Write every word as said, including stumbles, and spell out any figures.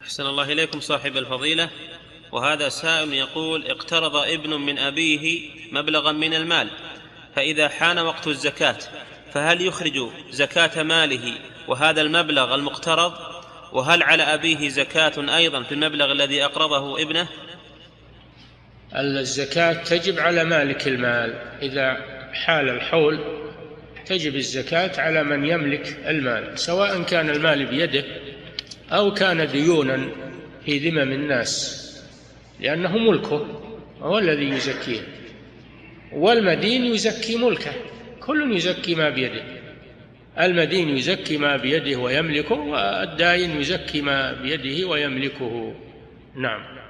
أحسن الله إليكم صاحب الفضيلة. وهذا سائل يقول: اقترض ابن من أبيه مبلغا من المال، فإذا حان وقت الزكاة فهل يخرج زكاة ماله وهذا المبلغ المقترض؟ وهل على أبيه زكاة أيضا في المبلغ الذي أقرضه ابنه؟ الزكاة تجب على مالك المال، إذا حال الحول تجب الزكاة على من يملك المال، سواء كان المال بيده أو كان ديونا في ذمم الناس، لأنه ملكه هو الذي يزكيه، والمدين يزكي ملكه، كل يزكي ما بيده، المدين يزكي ما بيده ويملكه، والداين يزكي ما بيده ويملكه. نعم.